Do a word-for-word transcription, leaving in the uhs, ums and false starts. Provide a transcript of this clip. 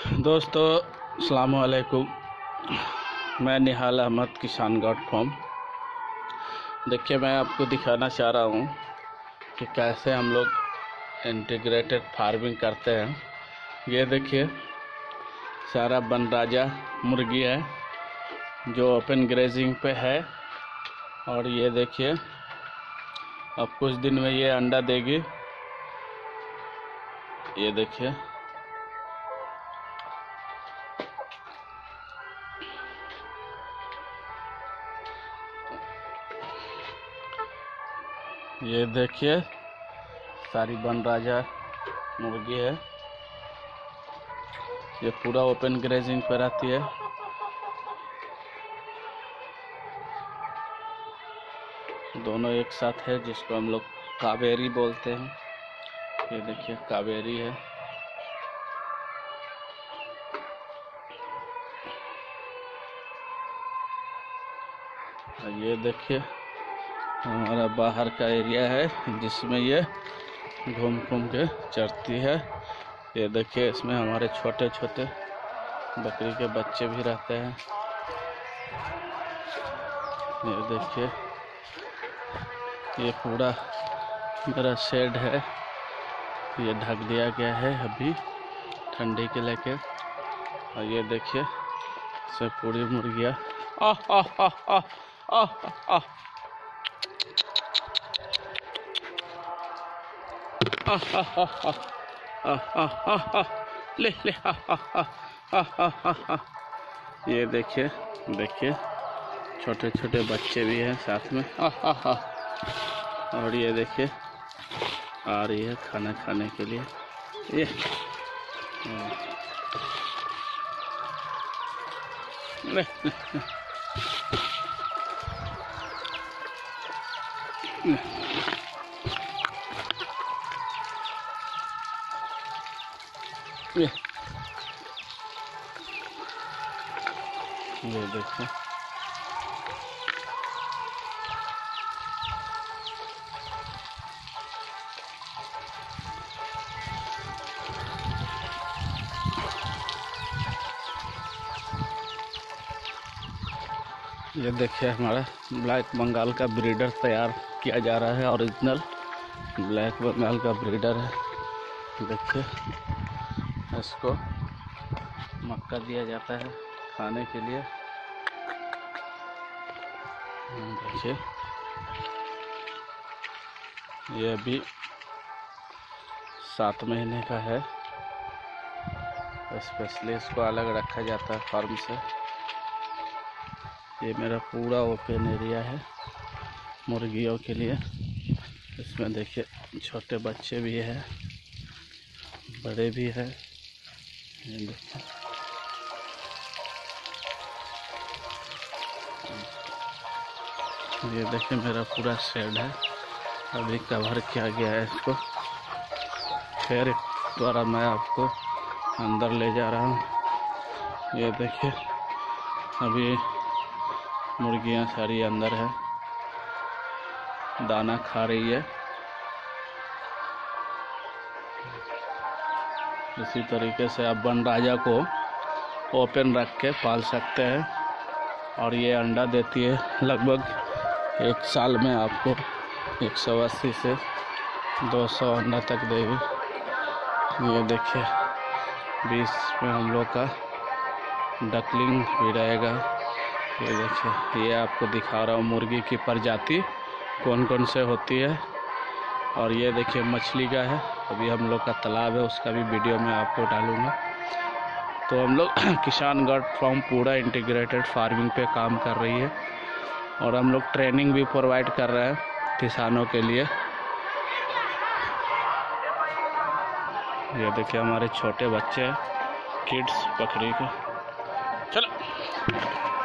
दोस्तों अस्सलाम वालेकुम। मैं निहाल अहमद किसान गॉड फार्म। देखिए, मैं आपको दिखाना चाह रहा हूँ कि कैसे हम लोग इंटीग्रेटेड फार्मिंग करते हैं। ये देखिए, सारा बनराजा मुर्गी है जो ओपन ग्रेजिंग पे है। और ये देखिए, अब कुछ दिन में ये अंडा देगी। ये देखिए, ये देखिए सारी बनराजा मुर्गी है। ये पूरा ओपन ग्रेजिंग पर रहती है। दोनों एक साथ है, जिसको हम लोग कावेरी बोलते हैं। ये देखिए, कावेरी है। ये देखिए, हमारा बाहर का एरिया है जिसमें ये घूम घूम के चरती है। ये देखिए, इसमें हमारे छोटे छोटे बकरी के बच्चे भी रहते हैं। ये देखिए, ये पूरा मेरा शेड है, ये ढक दिया गया है अभी ठंडी के लेके। और ये देखिए, इसमें पूरी मुर्गियाँ आह आह आह आह आह आह ले ले ये देखिए देखिए छोटे छोटे बच्चे भी हैं साथ में। और ये देखिए, आ रही है खाना खाने के लिए। ये ले ये ये देखिए, ये देखिए हमारा ब्लैक बंगाल का ब्रीडर तैयार किया जा रहा है। ओरिजिनल ब्लैक बंगाल का ब्रीडर है। देखिए, इसको मक्का दिया जाता है खाने के लिए। देखिए, ये अभी सात महीने का है। स्पेशली इसको अलग रखा जाता है फार्म से। ये मेरा पूरा ओपन एरिया है मुर्गियों के लिए। इसमें देखिए, छोटे बच्चे भी हैं, बड़े भी हैं। ये देखिए, ये देखिए मेरा पूरा शेड है, अभी कवर किया गया है इसको। फिर द्वारा मैं आपको अंदर ले जा रहा हूँ। ये देखिए, अभी मुर्गियाँ सारी अंदर है, दाना खा रही है। इसी तरीके से आप बनराजा को ओपन रख के पाल सकते हैं। और ये अंडा देती है लगभग एक साल में आपको एक सौ अस्सी से दो सौ अंडा तक देगी। ये देखिए, बीच में हम लोग का डकलिंग भी रहेगा। ये देखिए, ये आपको दिखा रहा हूँ मुर्गी की प्रजाति कौन कौन से होती है। और ये देखिए, मछली का है। अभी हम लोग का तालाब है, उसका भी वीडियो मैं आपको डालूँगा। तो हम लोग किसान गॉड फार्म पूरा इंटीग्रेटेड फार्मिंग पे काम कर रही है। और हम लोग ट्रेनिंग भी प्रोवाइड कर रहे हैं किसानों के लिए। ये देखिए, हमारे छोटे बच्चे हैं, किड्स बकरी के। चलो।